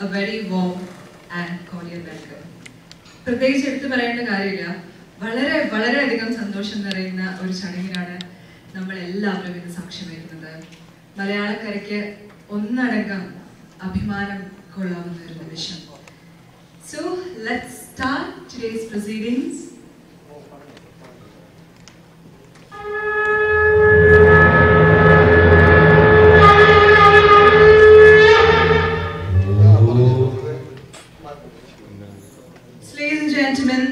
a very warm and cordial welcome. പ്രത്യേകിച്ച് എടുത്തു പറയേണ്ട കാര്യമില്ല, വളരെയധികം സന്തോഷം നിറയുന്ന ഒരു ചടങ്ങിനാണ് നമ്മൾ എല്ലാവരും ഇന്ന് സാക്ഷ്യം വഹിക്കുന്നത്. മലയാളക്കരയ്ക്ക് ഒന്നടങ്കം അഭിമാനം കൊള്ളാവുന്ന ഒരു നിമിഷം. So let's start today's proceedings. Ladies and gentlemen,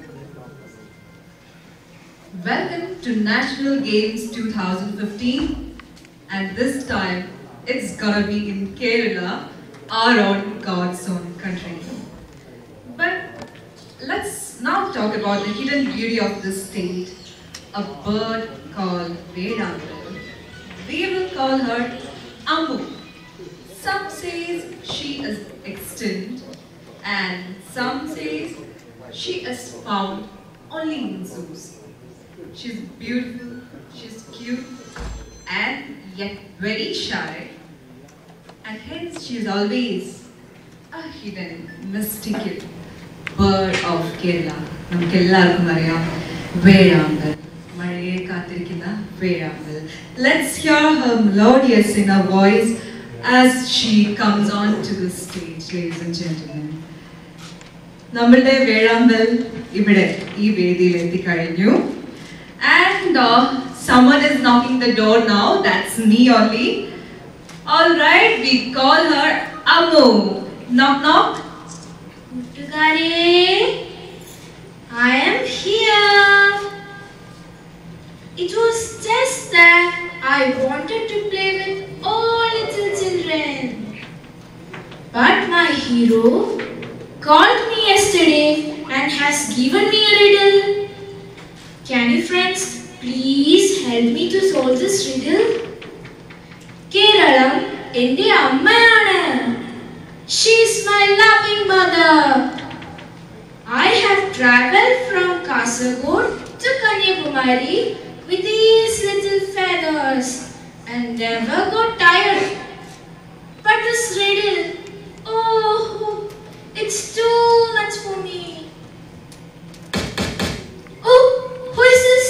welcome to National Games 2015, and this time it's gonna be in Kerala, our own God's own country. But let's now talk about the hidden beauty of this state, a bird called Vedanta. We will call her Ammu. Some say she is extinct, and some say she is found only in zoos. She's beautiful, she's cute, and yet very shy, and hence she is always a hidden, mystical bird of Kerala. Namkellarkum ariyam Vedanta. Malaye kaathirikkunna Vedanta. Let's hear her melodious inner voice as she comes on to the stage, ladies and gentlemen. നമ്മളുടെ വേഴാമ്പൽ ഇവിടെ ഈ വേദിയിൽ എത്തിക്കഴിഞ്ഞു. And someone is knocking the door now. That's me only. All right, we call her Ammu. Knock knock. Muttugare, I am here. It was just that I wanted to play with all little children. But my hero called me yesterday and has given me a riddle. Can you friends please help me to solve this riddle? Keralam ende ammayana. She is my loving mother. I have traveled from Kasaragod to Kanyakumari with these little feathers and never got tired. But this riddle, oh, it's too much for me. Oh, who is this?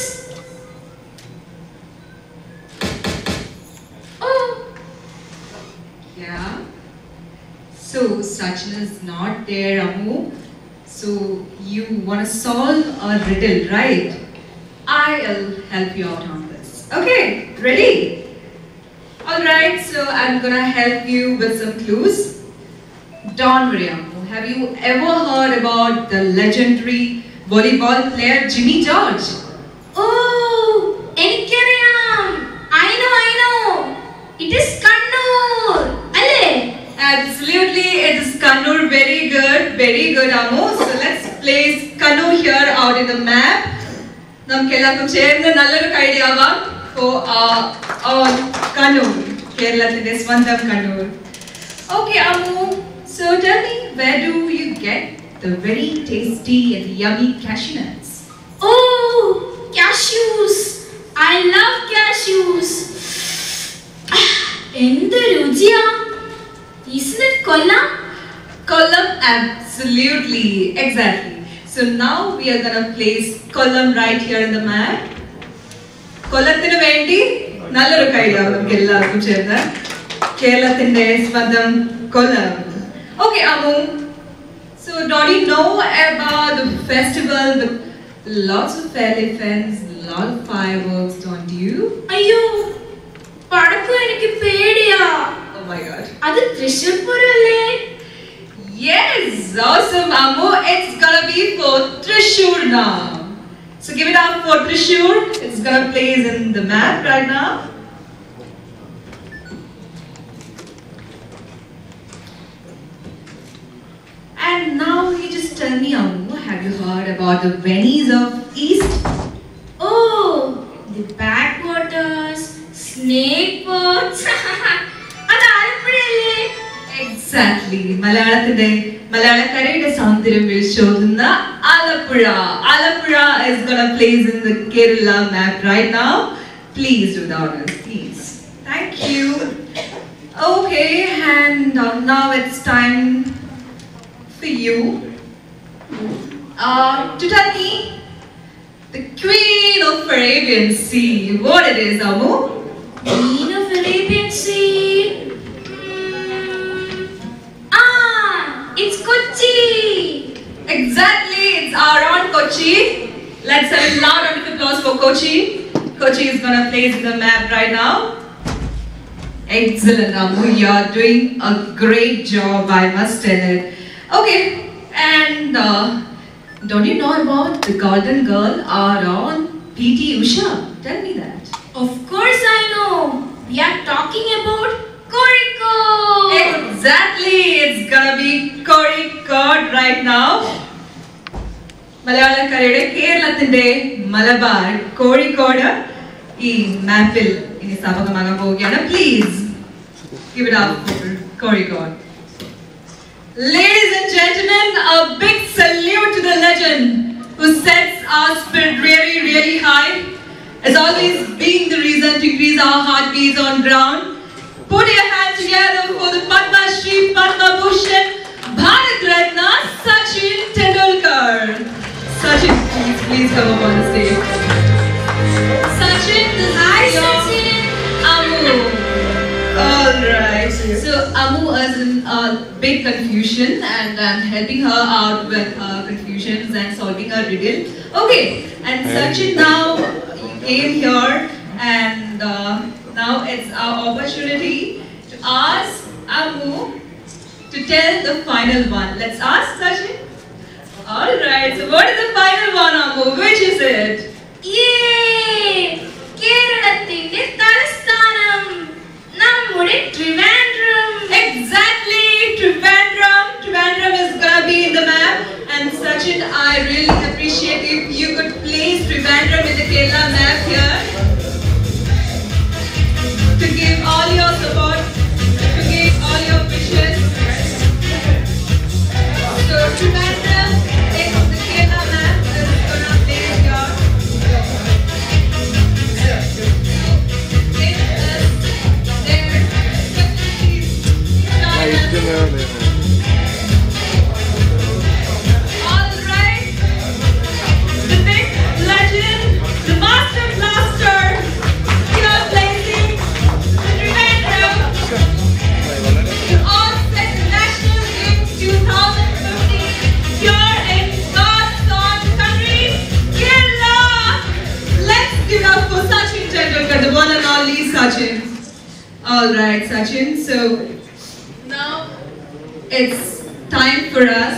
Oh. Yeah. So Sachin is not there, Ammu. So you want to solve a riddle, right? I'll help you out on this. Okay, ready? All right. So I'm gonna help you with some clues. Don't worry, Ammu. Have you ever heard about the legendary volleyball player Jimmy George? Oh, എനിക്കറിയാം. I know. It is Kannur. അല്ലേ? Absolutely, it is Kannur. Very good, Ammu. So let's place Kannur here out in the map. നമുക്കെല്ലാവർക്കും ചേർന്ന് നല്ലൊരു idea ആവാം for our Kannur, കേരളത്തിന്റെ സ്വന്തം Kannur. Okay, Ammu. So tell me, where do you get the very tasty and yummy cashew nuts? Oh, cashews. I love cashews. എന്ത് രുചിയാ. Isn't it Kollam? Kollam, absolutely, exactly. So now we are gonna place Kollam right here in the map. കൊല്ലത്തിന് വേണ്ടി നല്ലൊരു കഴിയാവും നമുക്ക് എല്ലാവർക്കും ചേർന്ന് കേരളത്തിന്റെ സ്വന്തം കൊല്ലം. Okay, Ammu. So don't you know about the festival with lots of elephants, lot of fireworks, don't you? അയ്യോ, പടക്കം എനിക്ക് പേടിയാ. Oh my god. അത് Thrissur പൂരല്ലേ? Yes, awesome, Ammu. It's gonna be for Thrissur now. So give it up for Thrissur. It's gonna place in the map right now. And now you just tell me, Ammu, have you heard about the Venice of East? Oh, the backwaters, snake boats. അത് ആലപ്പുഴയല്ലേ? Exactly. മലയാളക്കരയുടെ സൗന്ദര്യം വിളിച്ചോതുന്ന Alappuzha. Alapura is gonna place in the Kerala map right now. Please do the honors, please. Thank you. Okay, and now it's time for you to tell me the Queen of Arabian Sea. What it is, Ammu? Queen of Arabian Sea. It's Kochi. Exactly, it's our own Kochi. Let's have a loud round of applause for Kochi. Kochi is gonna place the map right now. Excellent, Ammu. You're doing a great job, I must tell it. Okay, and don't you know about the golden girl, our own PT Usha? Tell me that. Of course I know. We are talking about Kozhikode. Exactly, it's gonna be Kozhikode right now. മലയാളക്കരയുടെ കേരളത്തിന്റെ മലബാർ കോഴിക്കോട് ഈ മാപ്പിൽ ഇനി സ്ഥാപകമാകാൻ പോവുകയാണ്. Please give it up for Kozhikode. Ladies and gentlemen, a big salute to the legend who sets our spirit really, really high. Has always been the reason to increase our heartbeats on ground. Put your hands together for the Padma Shri, Padma Bhushan, Bharat Ratna, Sachin Tendulkar. Sachin, please come up on the stage. Sachin, this is your Ammu. Alright, so Ammu is in a big confusion and I'm helping her out with her confusions and solving her riddle. Okay, and Sachin now came here and now it's our opportunity to ask Ammu to tell the final one. Let's ask Sachin. Alright, so what is the final one, Ammu? Which is it? Yay! Keralathinte Thalasthanam. Nammude Trivandrum. Exactly, Trivandrum. Trivandrum is gonna be in the map. And Sachin, I really appreciate if you could place Trivandrum in the Kerala map here. To give all your support, to give all your wishes. So Trivandrum in the Kerala map is gonna place here. It is there. Please start. Alright. The big legend, the master blaster, here placing the Trivandrum to offset the National Games 2015 here in God's own country, Kerala. Let's give up for Sachin Tendulkar, the one and only Sachin. Alright, Sachin, so now it's time for us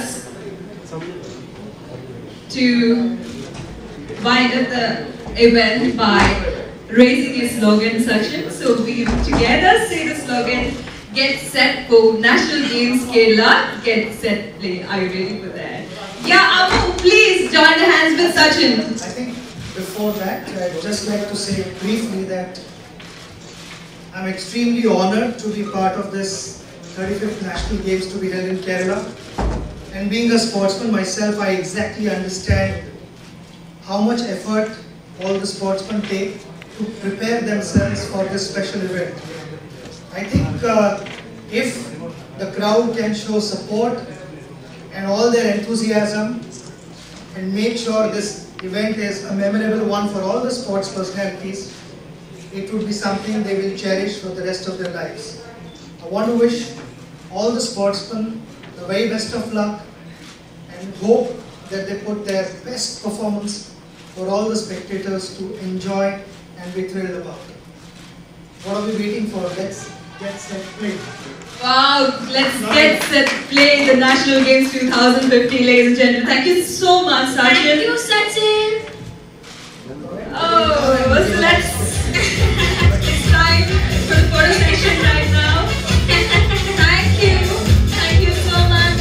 to wind up the event by raising a slogan, Sachin. So we together say the slogan, get set for National Games Kerala, get set play. Are you ready for that? Yeah, Ammu, please join the hands with Sachin. I think before that, I'd just like to say briefly that I'm extremely honored to be part of this 35th National Games to be held in Kerala. And being a sportsman myself, I exactly understand how much effort all the sportsmen take to prepare themselves for this special event. I think if the crowd can show support and all their enthusiasm and make sure this event is a memorable one for all the sports personalities, it would be something they will cherish for the rest of their lives. I want to wish all the sportsmen the very best of luck and hope that they put their best performance for all the spectators to enjoy and be thrilled about. What are we waiting for? Let's get set play. Wow, let's get set play the National Games 2015, ladies and gentlemen. Thank you so much, Sachin. Thank you, Sachin. Oh, so let's. It's time for the photo session right now. Thank you. Thank you so much.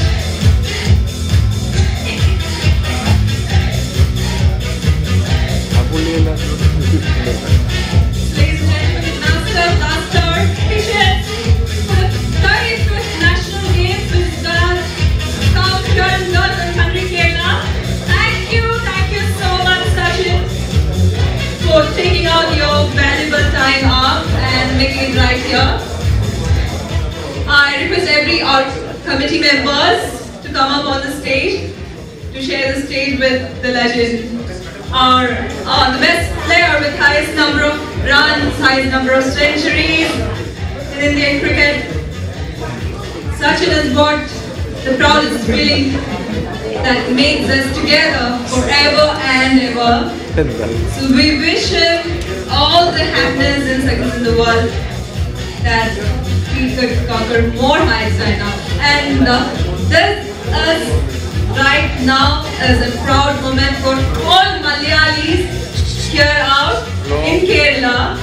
Ladies and gentlemen, Master Blaster T-shirts for the 35th National Games which is gonna come here in Northern Country, Kerala. Thank you so much, Sachin, for taking out your valuable time off and making it right here. I request every committee members to to come up on the stage to share the stage with the legend, or the best player with highest number of runs, highest number of centuries in Indian cricket. Sachin has got the proudest feeling that makes us together forever and ever. So we wish him all the happiness and success in the world, that he could conquer more heights right now. And this is right now is a proud moment for all Malayalis here out in Kerala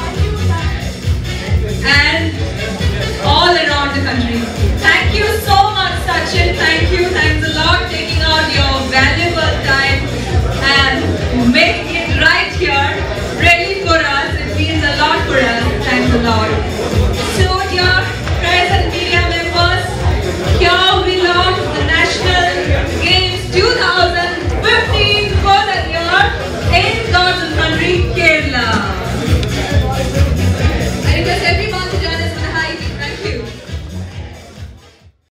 and all around the country. Thank you so much, Sachin. Thank you. Thanks a lot taking out your valuable time and making